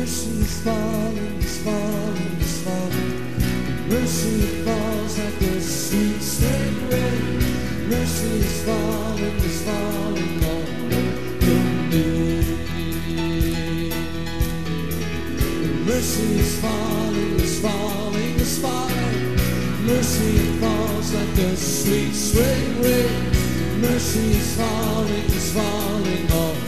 Mercy is falling, is falling, is falling. Mercy falls like the sweet spring rain. Mercy is falling all over me. Mercy is falling, is falling, is falling. Mercy falls like the sweet spring rain. Mercy is falling all over me.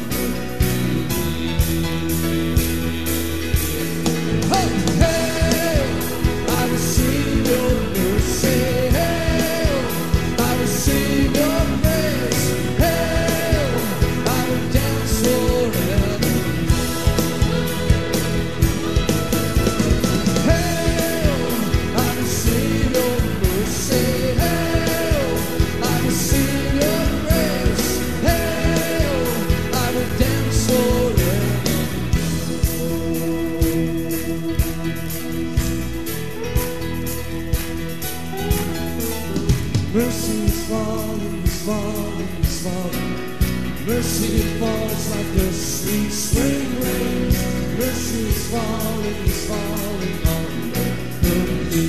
Mercy is falling, is falling, is falling. Mercy falls like the sweet spring rain. Mercy is falling all over me.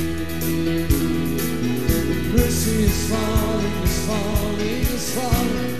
Mercy is falling, is falling, is falling.